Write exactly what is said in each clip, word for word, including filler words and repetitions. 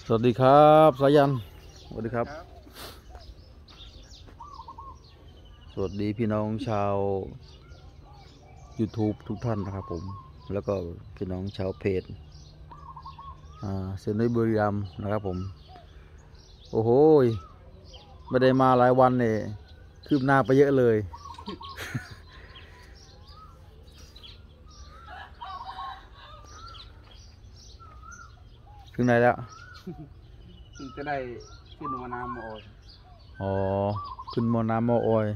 สวัสดีครับสายันสวัสดีครับสวัสดีพี่น้องชาว YouTube ทุกท่านนะครับผมแล้วก็พี่น้องชาวเพจอ่าเซนต์บุรีรัมย์นะครับผมโอ้โหไม่ได้มาหลายวันเนี่ยคืบหน้าไปเยอะเลย ถึงไหนแล้วจะได้ขึ้นมานามโอยอ๋อขึ้นมอน้ำมอออย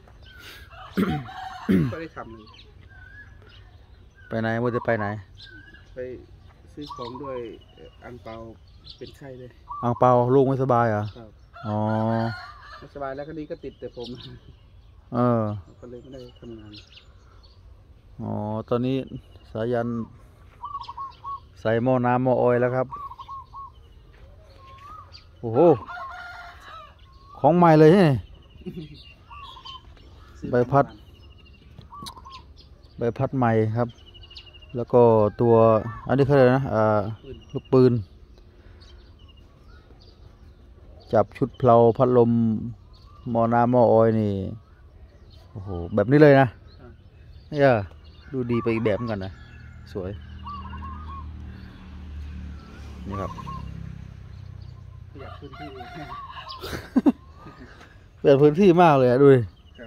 ก็ได้ทำเลยไปไหนว่าจะไปไหนไปซื้อของด้วยอังเปาเป็นไข้เลยอังเปาลูกไม่สบายเหรออ๋อไม่สบายแล้วก็ดีก็ติดแต่ผมเออก็เลยไม่ได้ทำงานอ๋อตอนนี้สายันใส่หม้อน้ำหม้อออยแล้วครับโอ้โหของใหม่เลยนี่ใบพัดใบพัดใหม่ครับแล้วก็ตัวอันนี้เขาเลยนะอ่าลูกปืนจับชุดเพลาพัดลมหม้อน้ำหม้อออยนี่โอ้โหแบบนี้เลยนะเนี่ยดูดีไปอีกแบบเหมือนกันนะสวยนี่ครับอยากพื้นที่เปลี่ยนพื้นที่มากเลยอะดูดิ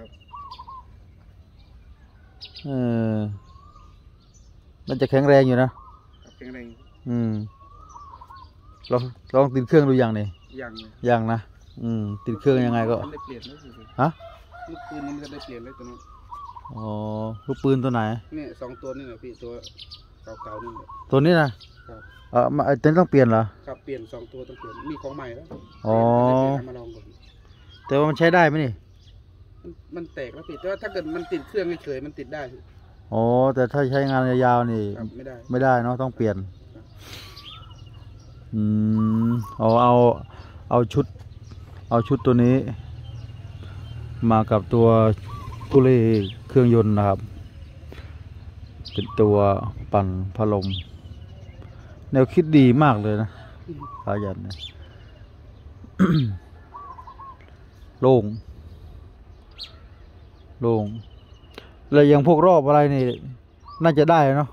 เออมันจะแข็งแรงอยู่นะแข็งแรงอืมลองลองติดเครื่องดูอย่างนี่ยังยังนะอืมติดเครื่องยังไงก็ได้เปลี่ยนแล้วฮะลูกปืนนี้มันจะได้เปลี่ยนเลยตัวนั้นอ๋อลูกปืนตัวไหนเนี่ยสองตัวนี่แหละพี่ตัวเก่าๆนี่แหละตัวนี้นะเออมาไอ้ตัวนี้ต้องเปลี่ยนเหรอครับเปลี่ยนสองตัวต้องเปลี่ยนมีของใหม่แล้วอ๋อมาลองก่อนแต่ว่ามันใช้ได้ไหมนี่มันแตกแล้วพี่แต่ว่าถ้าเกิดมันติดเครื่องเฉยๆมันติดได้อ๋อแต่ถ้าใช้งานยาวๆนี่ไม่ได้ไม่ได้เนาะต้องเปลี่ยนอืมเอาเอาเอาชุดเอาชุดตัวนี้มากับตัวกุเล่เครื่องยนต์นะครับเป็นตัวปั่นพัดลมแนวคิดดีมากเลยนะสายันเนี่ย โล่งโล่งแล้วยังพวกรอบอะไรนี่น่าจะได้เนาะ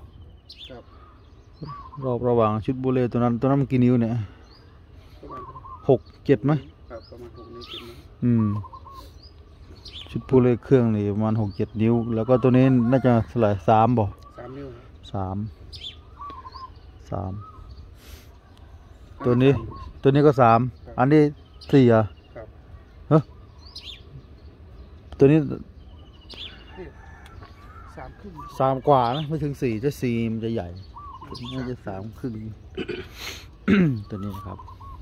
รอบระหว่างชุดบุเล่ตัวนั้นตัวนั้นมันกี่นิ้วเนี่ยหกเจ็ดไหมประมาณหกนิ้วเจ็ดนิ้วอืมชุดบุเล่เครื่องนี่ประมาณหกเจ็ดนิ้วแล้วก็ตัวนี้น่าจะเท่าไหร่สามบ่สามนิ้วสามสามตัวนี้ตัวนี้ก็สามอันนี้สี่อ่ะเฮ้ยตัวนี้สามครึ่งสามกว่านะไม่ถึงสี่จะสี่มันจะใหญ่น่าจะสามครึ่ง ตัวนี้นะครับ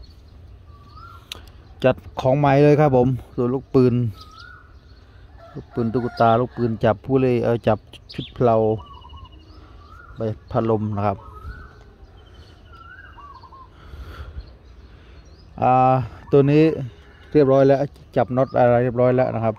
จัดของใหม่เลยครับผมส่วนลูกปืนลูกปืนตุ๊กตาลูกปืนจับผู้เล่นเออจับชุดเพลาใบพัดลมนะครับอ่าตัวนี้เรียบร้อยแล้วจับน็อตอะไรเรียบร้อยแล้วนะครับ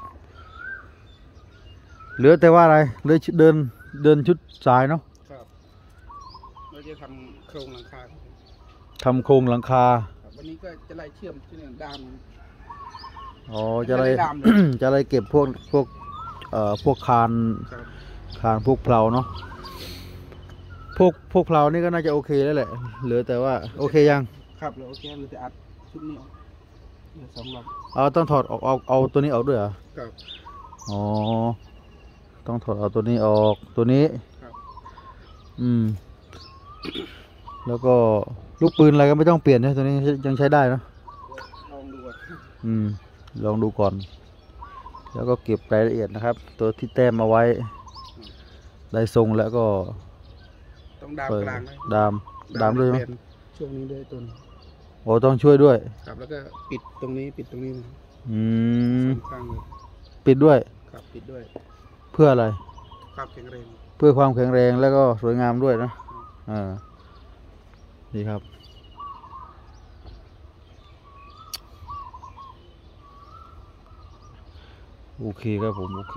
เหลือแต่ว่าอะไรเหลือเดินเดินชุดสายเนาะครับเราจะทำโครงหลังคาทำโครงหลังคาวันนี้ก็จะไล่เชื่อมที่หนึ่งดามอ๋อจะไล่จะไล่เก็บพวกพวกเอ่อพวกคานคานพวกเพลาเนาะพวกพวกเพลานี่ก็น่าจะโอเคแล้วแหละเหลือแต่ว่าโอเคยังครับเหลือโอเคเหลือแต่อัดชุดนี้เหลือสองลำเอาต้องถอดออกเอาเอาตัวนี้ออกด้วยเหรอครับอ๋อต้องถอดเอาตัวนี้ออกตัวนี้อืมแล้วก็ลูกปืนอะไรก็ไม่ต้องเปลี่ยนนะตัวนี้ยังใช้ได้นะลองดูก่อนอืมลองดูก่อนแล้วก็เก็บรายละเอียดนะครับตัวที่แต้มเอาไว้ได้ทรงแล้วก็ต้องดามกลางดามดามด้วยไหมช่วงนี้ด้วยตัวนี้โอ้ต้องช่วยด้วยครับแล้วก็ปิดตรงนี้ปิดตรงนี้อืมข้างเลยปิดด้วยครับปิดด้วยเพื่ออะไรความแข็งแรงเพื่อความแข็งแรงแล้วก็สวยงามด้วยนะอ่าดีครับโอเคครับผมโอเค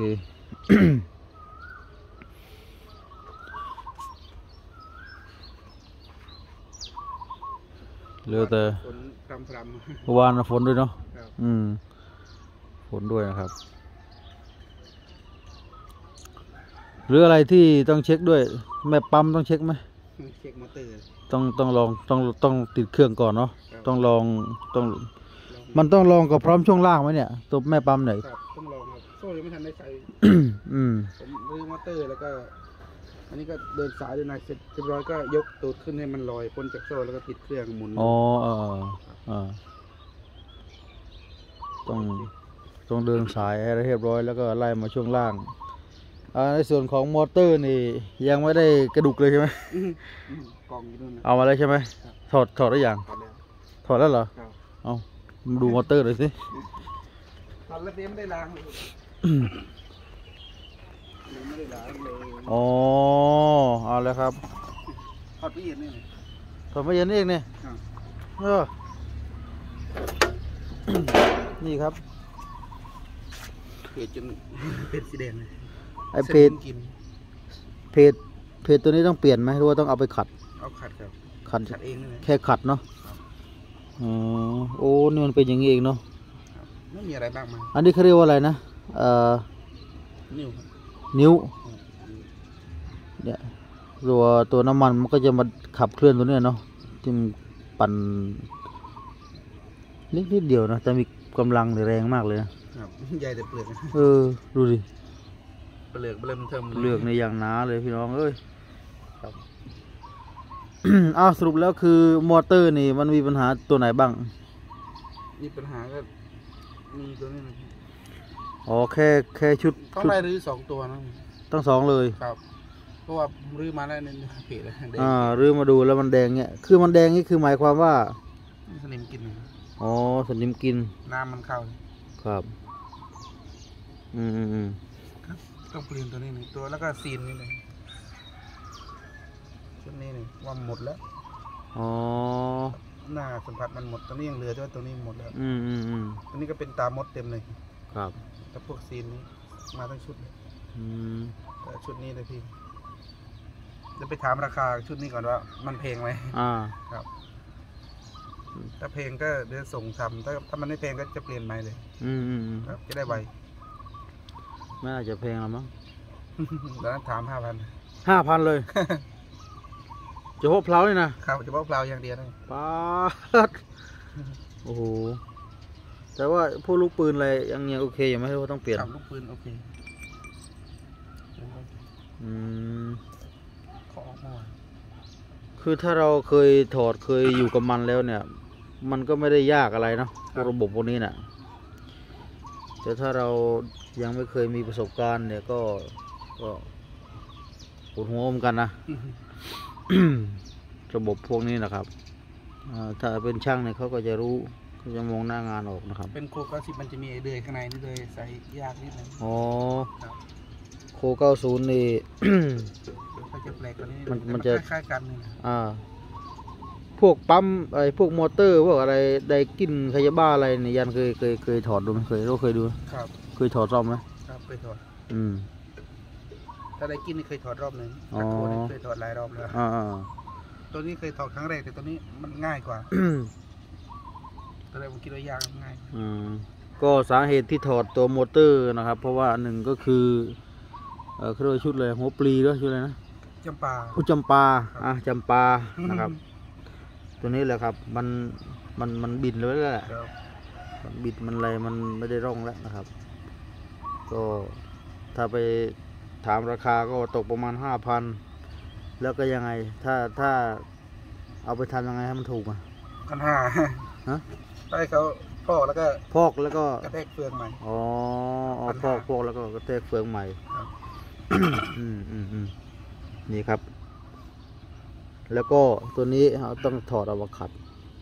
เหลือแต่ฝนพรำพรเมื่อวานฝนด้วยเนาะำครับอืมฝนด้วยนะครับหรืออะไรที่ต้องเช็คด้วยแม่ปั๊มต้องเช็คไหมเช็คมอเตอร์ต้องต้องลองต้องต้องติดเครื่องก่อนเนาะครับต้องลองต้องลองมันต้องลองกับพร้อมช่วงล่างไหมเนี่ยตัวแม่ปั๊มไหนครับต้องลองครับโซ่ยังไม่ทันได้ใส่อืมผมรื้อมอเตอร์แล้วก็ อันนี้ก็เดินสายเดินนายเสร็จเรียบร้อยก็ยกตูดขึ้นให้มันลอยพ้นจากโซ่แล้วก็ติดเครื่องหมุนอ๋อเออเออต้องต้องเดินสายให้เรียบร้อยแล้วก็ไล่มาช่วงล่างอ่าในส่วนของมอเตอร์นี่ยังไม่ได้กระดุกเลยใช่ไหมอื้ออื้อกองอยู่นู่นนะเอามาแล้วใช่ไหมครับถอดถอดได้ยังตอนแล้วถอดแล้วเหรอครับเอามาดูมอเตอร์หน่อยสิตอนแล้วเต็มได้ล้างเลยยังไม่ได้ล้างเลยอ๋อเอาแล้วครับทอดละเอียดนี่เลยถอดมาเย็นเองเนี่ยครับเออ นี่ครับเผ็ดจน เป็นสีแดงเลยไอเพจส้นกินเพจเพจตัวนี้ต้องเปลี่ยนไหมหรือว่าต้องเอาไปขัดเอาขัดครับขัดขัดเองนี่เลยแค่ขัดเนาะอ๋อโอ้นี่มันเป็นอย่างนี้เองเนาะครับไม่มีอะไรมากมายอันนี้เขาเรียกว่าอะไรนะเอ่อนิ้วครับนิ้วอืมเนี่ยตัวตัวน้ำมันมันก็จะมาขับเคลื่อนตัวเนี้ยเนาะที่มันปั่นนิดนิดเดียวนะแต่มีกำลังแรงมากเลยนะครับใหญ่แต่เปลือกเออดูดิเปลือกเริ่มเทิมเลือกในอย่างหนาเลยพี่น้องเอ้ยครับ อ้าวสรุปแล้วคือมอเตอร์นี่มันมีปัญหาตัวไหนบ้างมีปัญหาก็มีตัวนี้นะอ๋อแค่แค่ชุดต้องชุดไล่รื้อสองตัวนะทั้งสองเลยครับเพราะว่ารื้อมาแล้วในเพจเลยแดงอ่าหรือมาดูแล้วมันแดงเนี่ยคือมันแดงนี่คือหมายความว่าสนิมกินเลยอ๋อสนิมกินน้ำมันเข้าครับอืมอืมอืมครับต้องเปลี่ยนตัวนี้หนึ่งตัวแล้วก็ซีนนี่เลยชุดนี้นี่ว่าหมดแล้วอ๋อหน้าสัมผัสมันหมดตัวนี้ยังเหลือแต่ว่าตัวนี้หมดแล้วอืมอืมอืมตัวนี้ก็เป็นตามดเต็มเลยครับแต่พวกซีนนี้มาทั้งชุดเลยอืมแต่ชุดนี้เลยพี่จะไปถามราคาชุดนี้ก่อนว่ามันเพลงไหมอ่าครับ ถ้าเพลงก็เดี๋ยวส่งทำถ้าถ้ามันไม่เพลงก็จะเปลี่ยนใหม่เลยอืมอืมอืมครับ จะได้ไวไม่น่าจะแพงหรอกมั้งแล้วนั้นถามห้าพันห้าพันเลยเฉพาะเพลาเลยนะครับเฉพาะเปล่าอย่างเดียวนะป๊าดโอ้โหแต่ว่าพวกลูกปืนอะไรยังยังโอเคอยู่ไหมว่าต้องเปลี่ยนครับลูกปืนโอเคอืมขอออกมาคือถ้าเราเคยถอดเคยอยู่กับมันแล้วเนี่ย มันก็ไม่ได้ยากอะไรเนาะพวกระบบพวกนี้น่ะแต่ถ้าเรายังไม่เคยมีประสบการณ์เนี่ยก็ก็ปวดหัวเหมือนกันนะ ระบบพวกนี้นะครับอ่าถ้าเป็นช่างเนี่ยเขาก็จะรู้เขาจะมองหน้างานออกนะครับเป็นโคเก้าสิบมันจะมีไอเดือยข้างในนี่เลยใส่ยากนิดนึงอ๋อครับโคเก้าศูนย์นี่ก็จะแปลกกว่านี้มันแต่มันจะคล้ายๆกันนี่นะอ่า พวกปั๊มไอ้พวกมอเตอร์พวกอะไรไดกินขยะบ้าอะไรเนี่ยยันเคยเคยเคยถอดดูไหมเคยเราเคยดูไหมครับเคยถอดซ่อมไหมครับเคยถอดอืมถ้าได้กินนี่เคยถอดรอบหนึ่งอ๋อตะโกนนี่เคยถอดหลายรอบแล้วอ่าอ่าตัวนี้เคยถอดครั้งแรกแต่ตัวนี้มันง่ายกว่าอืมตัวแรกผมคิดว่ายากง่ายอืมก็สาเหตุที่ถอดตัวมอเตอร์นะครับ เพราะว่าหนึ่งก็คือเออเขาเรียกว่าชุดเลยหัวปลีด้วยชุดอะไรนะจำปาอุยจำปาอ่ะจำปานะครับ ตัวนี้แหละครับ มันมันมันบินเลยแหละครับมันบิดมันอะไรมันไม่ได้ร่องแล้วนะครับ ก็ถ้าไปถามราคาก็ตกประมาณห้าพันแล้วก็ยังไง ถ้าถ้าเอาไปทำยังไงให้มันถูกอ่ะพันห้าฮะให้เขาพ่อกแล้วก็พอกแล้วก็กระแทกเฟืองใหม่อ๋ออ๋อพันพห้าอกพอกแล้วก็กระแทกเฟืองใหม่ครับอืมอืมอืมนี่ครับ แล้วก็ตัวนี้เราต้องถอดเอามาขัด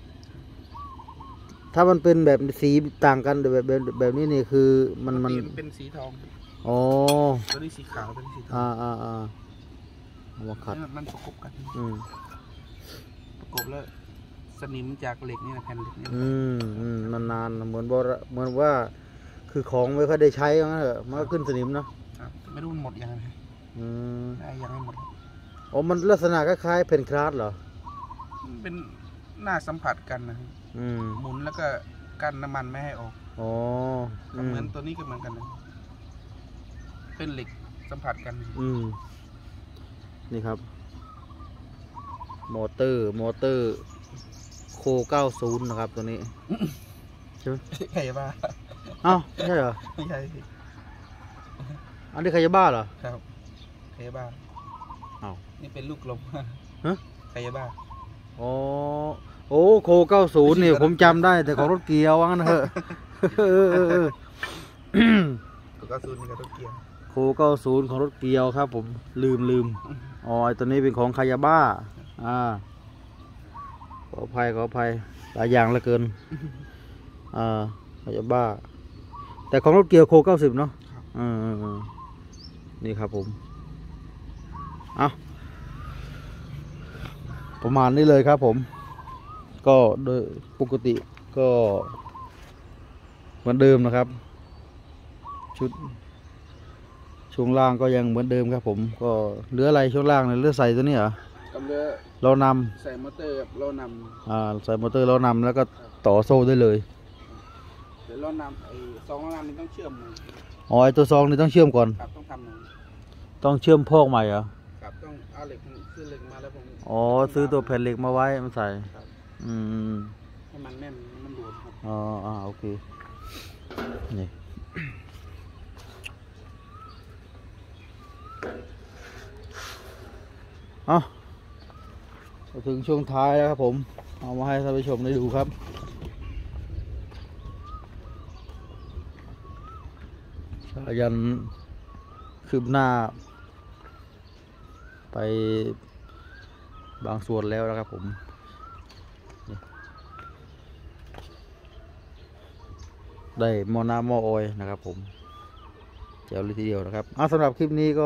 ถ้ามันเป็นแบบสีต่างกันแบบแบบแบบนี้นี่คือมันมันปกติเป็นสีทองอ๋อตัวนี้สีขาวตัวนี้สีทองอ่าอ่าอ่าเอามาขัดนี่มันประกบกันอืมประกบแล้วสนิมจากเหล็กนี่นะแผ่นเหล็กนี่นะอืมอืมนานๆเหมือนว่าเหมือนว่า คือของไม่ค่อยได้ใช้ว่างั้นเถอะมันก็ขึ้นสนิมเนาะครับไม่รู้มันหมดยังไงอืมได้ยังไม่หมดอ๋อมันลักษณะคล้ายๆเพนคลาสเหรอมันเป็นหน้าสัมผัสกันนะอืมหมุนแล้วก็กันน้ำมันไม่ให้ออกอ๋อก็เหมือนตัวนี้ก็เหมือนกันนะเป็นเหล็กสัมผัสกันอืมนี่ครับ มอเตอร์ มอเตอร์โคเก้าสิบนะครับตัวนี้ ใช่ไหมใครบ้าเอ้าไม่ใช่เหรอไม่ใช่สิอันนี้ใครจะบ้าเหรอครับใครบ้าเอ้านี่เป็นลูกลมฮะใครบ้าอ๋อ โอ้ โคเก้าสิบนี่ผมจำได้แต่ของรถเกียวว่างั้นเถอะเออเออเออตัวกระสุนนี่ก็ต้องเกี่ยวโคเก้าสิบของรถเกียวครับ ผมลืมลืมอ๋อไอตัวนี้เป็นของคายาบ้า อ่า ขออภัยขออภัยหลายอย่างเหลือเกิน อ่าคายาบ้า แต่ของรถเกียวโคเก้าสิบเนาะอืมนี่ครับผมเอาประมาณนี้เลยครับผม ก็โดยปกติก็เหมือนเดิมนะครับ ชุดช่วงล่างก็ยังเหมือนเดิมครับผมก็เหลืออะไรช่วงล่างเนี่ยเหลือใส่ตัวนี้เหรอกำเรือเรานใส่มอเตอร์กับล้อนำำอ่าใส่มอเตอร์เรานำแล้วก็ต่อโซ่ได้เลยเดี๋ยวล้อนำไอ้ซองล้อนำมันต้องเชื่อมมืออ๋อไอตัวซองนี่ต้องเชื่อมก่อนครับต้องทำหนึ่งต้องเชื่อมพอกใหม่เหรอครับต้องเอาเหล็กซื้อเหล็กมาแล้วผมอ๋อซื้อตัวแผ่นเหล็กมาไว้มาใส่ครับอืมให้มันแน่นมันหลวมครับอ๋ออ่าโอเคนี่เอามาถึงช่วงท้ายแล้วครับผมเอามาให้ท่านผู้ชมได้ดูครับสายันคืบหน้า ไปบางส่วนแล้วนะครับผมนี่ได้หม้อน้ำหม้อออยล์นะครับผมเจ๋วเลยทีเดียวนะครับอ่ะสำหรับคลิปนี้ก็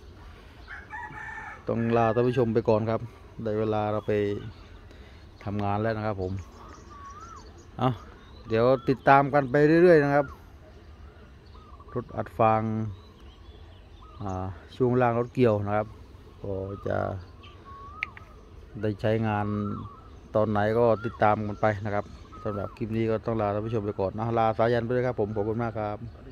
ต้องลาท่านผู้ชมไปก่อนครับได้เวลาเราไปทำงานแล้วนะครับผมเอาเดี๋ยวติดตามกันไปเรื่อยๆนะครับรถอัดฟางอ่าช่วงล่างรถเกี่ยวนะครับก็จะได้ใช้งานตอนไหนก็ติดตามกันไปนะครับสำหรับคลิปนี้ก็ต้องลาท่านผู้ชมไปก่อนนะลาสายันไปเลยครับผมขอบคุณมากครับ